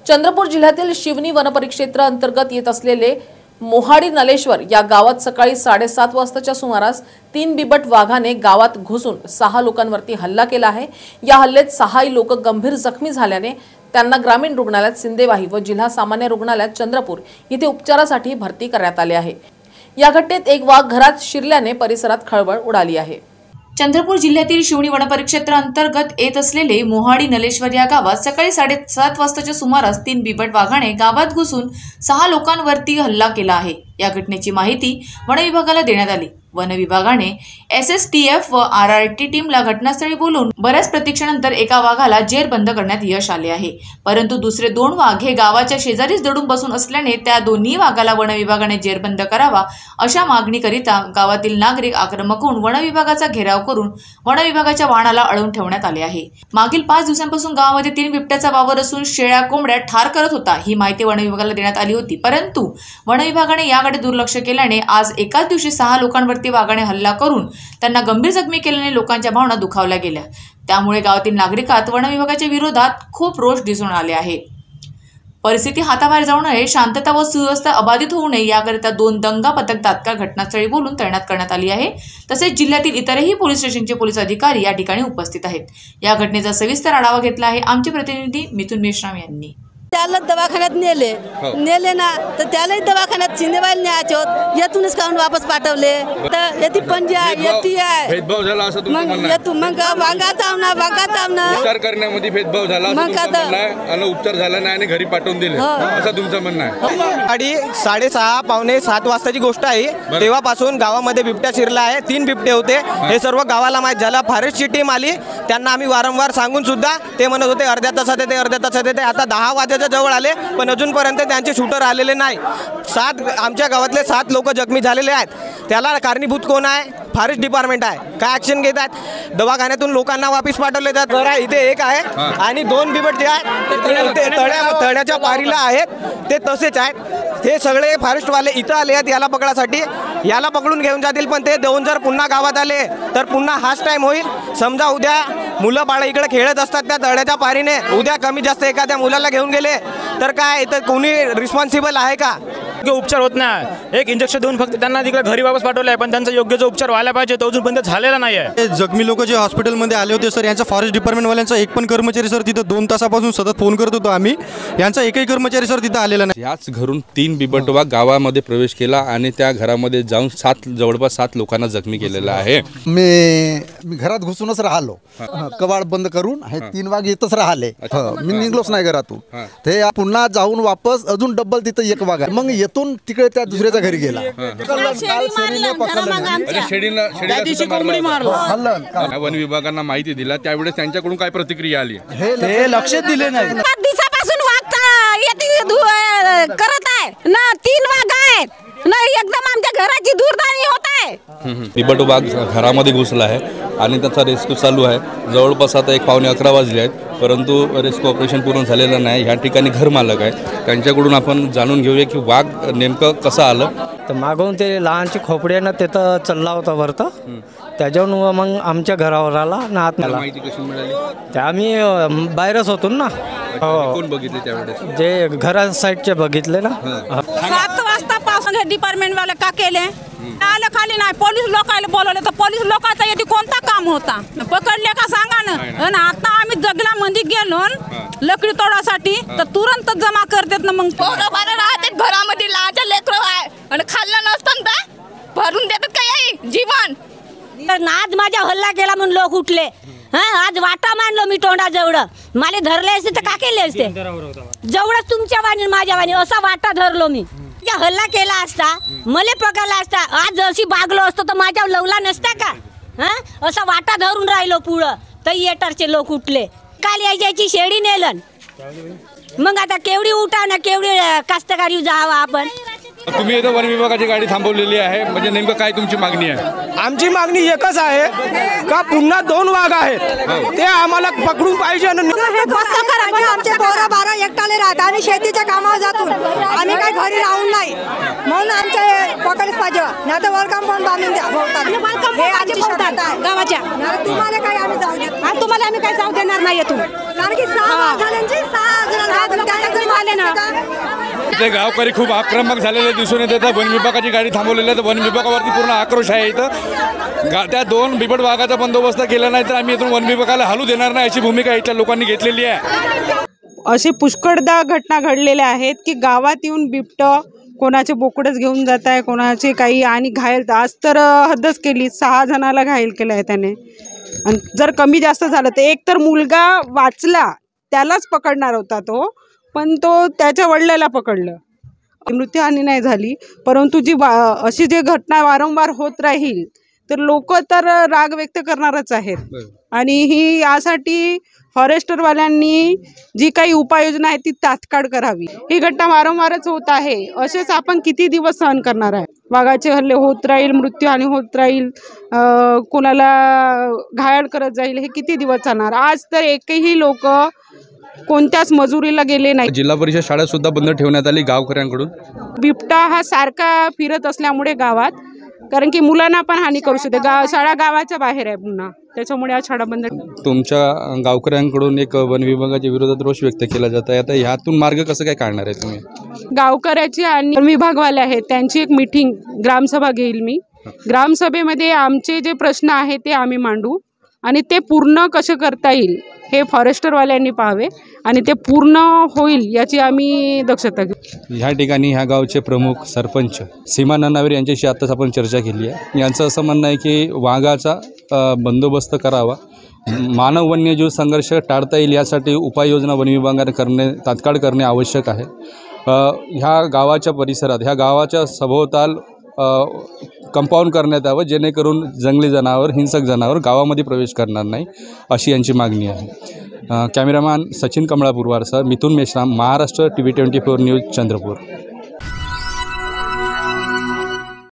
चंद्रपूर जिल्ह्यातील शिवनी वनपरिक्षेत्र अंतर्गत येत असलेले मोहाडी नलेश्वर या गावात सकाळी 7:30 वाजताच्या सुमारास 3 बिबट वाघाने गावात घुसून 6 लोकांवरती हल्ला केला आहे। या हल्ल्यात 6 लोक गंभीर जखमी झाल्याने त्यांना ग्रामीण रुग्णालयात सिंदेवाही व जिल्हा सामान्य रुग्णालयात चंद्रपूर येथे उपचारासाठी भरती करण्यात आले आहे। या घटनेत एक वाघ घरात शिरल्याने परिसरात खळबळ उडाली आहे। चंद्रपूर जिल्ह्यातील शिवनी वनपरिक्षेत्र अंतर्गत येत असलेले मोहाडी नलेश्वर या गावात सकाळी 7:30 वाजताच्या सुमारास 3 बिबट वाघाने गावात घुसून 6 लोकांवरती हल्ला केला आहे। या घटनेची माहिती वन विभागाला देण्यात आली। वन विभागाने SSTF व RRT टीमला घटनास्थळी बोलून बऱ्याच प्रतीक्षेनंतर एका वाघाला जेरबंद करण्यात यश आले आहे। परंतु दुसरे 2 वाघ हे गावाच्या शेजारीच दडून बसून असल्याने त्या दोन्ही वाघाला वन विभागाने जेरबंद करावा अशा मागणीकरिता गावातील नागरिक आक्रमक होऊन वन विभागाचा घेराव करून वन विभागाच्या वाहनाला अडवून ठेवण्यात आले आहे। मागील 5 दिवसांपासून गावामध्ये 3 बिबट्याचा वावर असून शेळ्या कोंबड्या ठार करत होता ही माहिती वन विभागाला देण्यात आली होती। परंतु वन विभागाने याकडे दुर्लक्ष केल्याने आज एकाच दिवशी 6 लोकांवर वाघाने हल्ला करून त्यांना गंभीर जखमी केल्याने लोकांच्या भावना दुखावल्या गेल्या। त्यामुळे गावातील नागरिकात वन विभागाच्या विरोधात खूप रोष दिसून आले आहे। परिस्थिती हाताबाहेर जाऊ नये, शांतता व सुव्यवस्था अबाधित होऊ नये याकरिता 2 दंगा पथक तात्काळ घटनास्थळी बोलून तैनात करण्यात आली आहे। तसेच जिल्ह्यातील इतरही पोलीस स्टेशनचे पोलीस अधिकारी या ठिकाणी उपस्थित आहेत। या घटनेचा सविस्तर आढावा घेतला आहे आमचे प्रतिनिधी मिथुन मेश्राम यांनी। त्याला दवाखान्यात नेले ना तर त्यालाही दवाखान्यात सिंदेवाहीला न्यायचे होत, येथूनच काढून वापस पाठवले। तर येती पंजा येती आहे भेदभाव झाला असं तुमचं म्हणणं आहे? येतू मग वांगा उपचार करण्यामध्ये भेदभाव झाला असं तुमचं म्हणणं आहे आणि उपचार झाला नाही आणि घरी पाठवून दिले असं तुमचं म्हणणं आहे? गाडी 6:30 पावणे 7 वाजताची गोष्ट आहे। तेव्हापासून गावामध्ये बिबट्या शिरला आहे। 3 बिबटे होते, हे सर्व गावाला माहीत झालं। फॉरेस्टची टीम आली, त्यांना आम्ही वारंवार सांगून सुद्धा ते म्हणत होते अर्ध्या तासात येते। आता 10 वाजता जवळ आले पण अजूनपर्यंत त्यांचे शूटर आलेले नाही। 7 आमच्या गावातले 7 लोक जखमी झालेले आहेत। त्याला कारणीभूत कोण आहे? फॉरेस्ट डिपार्टमेंट आहे। काय ऍक्शन घेत आहेत? दवाखान्यातून लोकांना वापस पाठवले जातात। इथे एक आहे आणि 2 बिबट जे आहेत ते तळ्याच्या पारीला आहेत, ते तसेच आहेत। हे सगळे फॉरेस्टवाले इथं आले आहेत याला पकडासाठी, याला पकडून घेऊन जातील। पण ते देऊन जर पुन्हा गावात आले तर पुन्हा हाच टाइम होईल। समजा उद्या मुलं बाळ इकडे खेळत असतात त्या तळ्याच्या पारीने, उद्या कमी जास्त एखाद्या मुलाला घेऊन गेले तर काय इथं कोणी रिस्पॉन्सिबल आहे का? उपचार होत नाही। एक इंजेक्शन देऊन फक्त त्यांना तिकडे घरी वापस पाठवलं आहे, पण त्यांचा योग्य जो उपचार व्हायला पाहिजे तो अजूनपर्यंत झालेला नाही आहे। जखमी लोक जे हॉस्पिटलमध्ये आले होते सर, यांचा फॉरेस्ट डिपार्टमेंटवाल्यांचा एक पण कर्मचारी सर तिथं 2 तासापासून सतत फोन करत होतो आम्ही, यांचा एकही कर्मचारी सर तिथं आलेला नाही। याच घरून 3 बिबट वाघ गावामध्ये प्रवेश केला आणि त्या घरामध्ये जाऊन जवळपास 7 लोकांना जखमी केलेला आहे। मी घरात घुसूनच राहिलो, कबाड बंद करून हे 3 वाघ येतच राहिले। मी निघलोच नाही घरातून। ते पुन्हा जाऊन वापस अजून डबल तिथं एक वाघ आहे, मग येथून तिकडे त्या दुसऱ्याच्या घरी गेला। वन विभागांना माहिती दिला त्यावेळेस त्यांच्याकडून काय प्रतिक्रिया आली? हे लक्ष दिले नाही। दिवसापासून वाघ करत आहे ना, 3 वाघ आहेत ना, एकदम आमच्या घराची दुर्दैवी होत आहे। बिबट वाघ घरामध्ये घुसला आहे आणि त्याचा रेस्क्यू चालू आहे। जवळपास आता 1 पावणे 11 वाजले आहेत, परंतु रेस्क्यू ऑपरेशन पूर्ण झालेलं नाही। या ठिकाणी घर मालक आहे, त्यांच्याकडून आपण जाणून घेऊया की वाघ नेमकं कसं आलं। तर मागून ते लहानची खोपड्यानं तिथं चालला होता वरतं, त्याच्यावरून मग आमच्या घरावर आला ना आतमध्ये। माहिती कशी मिळाली? ते आम्ही बाहेरच होतो ना। कोण बघितले त्यावेळेस? जे घरा साईडचे बघितले ना। 7 वाजतापासून हे डिपार्टमेंटवाले का केले? आलं खाली नाही, पोलीस लोकांना बोलवले तर पोलीस लोकांचा येथे कोणता काम होता? पकडले का सांगा ना। आता आम्ही जगला मध्ये गेलो लकडी तोडासाठी तर तुरंत जमा करतात ना। मग पोरं राहतात घरामध्ये, लहानच्या लेकरं आहे आणि खाल्लं नसतं तर भरून देतात काय जीवन। आज माझ्या हल्ला केला म्हणून लोक उठले। आज वाटा मांडलो मी तोंडाजवळ, मला धरले असते तर का केले असते? जवळच तुमच्या वाणी माझ्या वाणी असा वाटा धरलो मी। हल्ला केला असता, मला पकडला असता, आज जशी बागलो असतो तर माझ्या लवला नसता का? असा वाटा धरून राहिलो पुढं तर येटरचे लोक उठले। काल यायची शेळी नेलन, मग आता केवढी उठाव ना, केवढी कास्तकारी जावा आपण। तुम्ही इथं वन विभागाची गाडी थांबवलेली आहे, म्हणजे नेमकं काय तुमची मागणी आहे? आमची मागणी एकच आहे का पुन्हा 2 वाघ आहेत ते आम्हाला पकडून पाहिजे। आमचे पोरं 12 एकटाले राहतात, आम्ही शेतीच्या कामावर जातो, आम्ही काही घरी राहून नाही, म्हणून आमच्या पकडच पाहिजे। नाही तर वरकाम पण बांधून द्या गावाच्या। तुम्हाला काय आम्ही जाऊ देत, तुम्हाला आम्ही काय जाऊ देणार नाही येथून, कारण की 6 जणांची 6 जण आले ना. ते गावकरी खूप आक्रमक झालेले दिसून येत आहेत. वन विभागाची गाडी थांबवलेली आहे. वन विभागावरती पूर्ण आक्रोश आहे इथं. त्या 2 बिबट वाघाचा बंदोबस्त केला नाही तर आम्ही इथून वन विभागाला हलू देणार नाही अशी भूमिका इथल्या लोकांनी घेतलेली आहे. असे पुष्कळदा घटना घडलेल्या आहेत की गावात येऊन बिबट कोणाचे बोकडच घेऊन जात आहे, कोणाचे काही, आणि घायल. आज तर हद्दच केली, 6 जणाला घायल केलं आहे त्याने. आणि जर कमी जास्त झालं तर एक तर मुलगा वाचला, त्यालाच पकडणार होता तो, पण तो त्याच्या वडिलाला पकडलं. मृत्यूहानी नाही झाली, परंतु अशी जी घटना वारंवार होत राहील तर लोक तर राग व्यक्त करणारच आहेत. आणि ही यासाठी फॉरेस्टरवाल्यांनी जी काही उपाययोजना आहे ती तात्काळ करावी. ही घटना वारंवारच होत आहे. असेच आपण किती दिवस सहन करणार आहे? वाघाचे हल्ले होत राहील, मृत्यूहानी होत राहील, कोणाला घायल करत जाईल, हे किती दिवस चालणार? आज तर एकही लोक कोणत्याच मजुरीला गेले नाही. जिल्हा परिषद शाळा सुद्धा बंद ठेवण्यात आली गावकऱ्यांकडून. बिबटा हा सारखा फिरत असल्यामुळे गावात, कारण की मुलांना पण हानी करू शकते. शाळा गावाच्या बाहेर आहे पुन्हा, त्याच्यामुळे आज शाळा बंद. तुमच्या गावकऱ्यांकडून एक वन विभागाच्या विरोधात रोष व्यक्त केला जात आहे. आता ह्यातून मार्ग कसं काय काढणार आहे तुम्ही? गावकऱ्याची आणि वन विभागवाले आहेत त्यांची एक मीटिंग, ग्रामसभा घेईल मी. ग्रामसभेमध्ये आमचे जे प्रश्न आहेत ते आम्ही मांडू आणि ते पूर्ण कसे करता येईल हे फॉरेस्टरवाल्यांनी पाहावे आणि ते पूर्ण होईल याची आम्ही दक्षता घेऊ. ह्या ठिकाणी ह्या गावचे प्रमुख सरपंच सीमा ननावरे यांच्याशी आत्ताच आपण चर्चा केली आहे. यांचं असं म्हणणं आहे की वाघाचा बंदोबस्त करावा, मानव वन्यजीव संघर्ष टाळता येईल यासाठी उपाययोजना वन विभागाने तात्काळ करणे आवश्यक आहे. ह्या गावाच्या परिसरात, ह्या गावाच्या सभोवताल कंपाऊंड करण्यात यावं जेणेकरून जंगली जनावर, हिंसक जनावर गावामध्ये प्रवेश करणार नाही अशी यांची मागणी आहे. कॅमेरामॅन सचिन कमळापूरवारसह मिथुन मेश्राम, महाराष्ट्र TV 24 न्यूज, चंद्रपूर.